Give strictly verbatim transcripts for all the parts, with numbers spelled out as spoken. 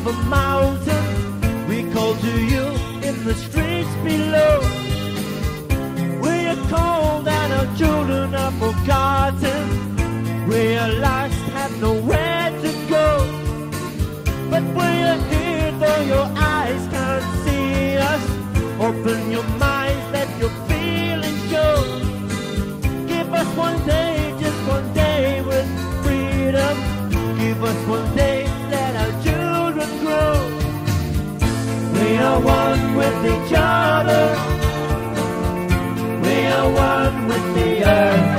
of a mountain, we call to you in the streets below. We are cold and our children are forgotten. We are lost, have nowhere to go. But we are here though your eyes can't see us. Open your minds, let your feelings show. Give us one day, just one day with freedom. Give us one day, let our children grow. We are one with each other. We are one with the earth.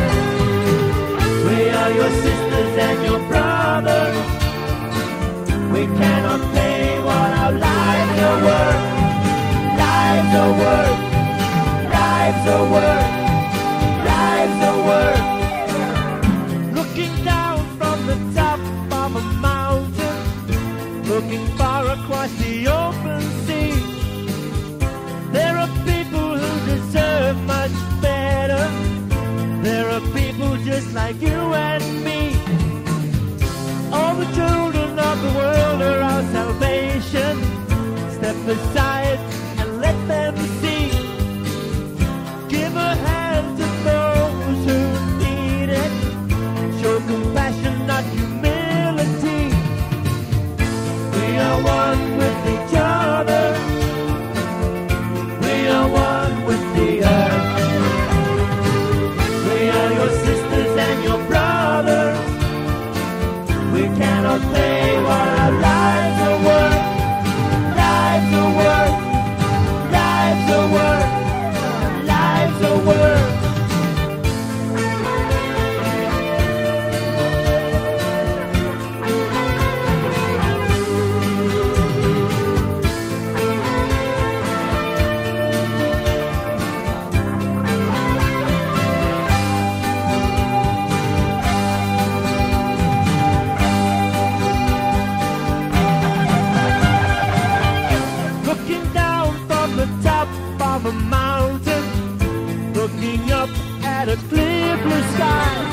We are your sisters and your brothers. We cannot pay what our lives are worth. Lives are worth. Lives are worth. Lives are worth. Looking down from the top of a mountain, looking far across the open sea, there are people who deserve much better. There are people just like you and me. All the children of the world are our salvation. Step aside and let them see. Give a hand to those who need it. Show compassion, not humility. We are one with each other. We are one with the earth. We are your sisters and your brothers. We cannot pay what our lives are worth. Lives are worth. Lives are worth. Lives are worth. Of a mountain, looking up at a clear blue sky.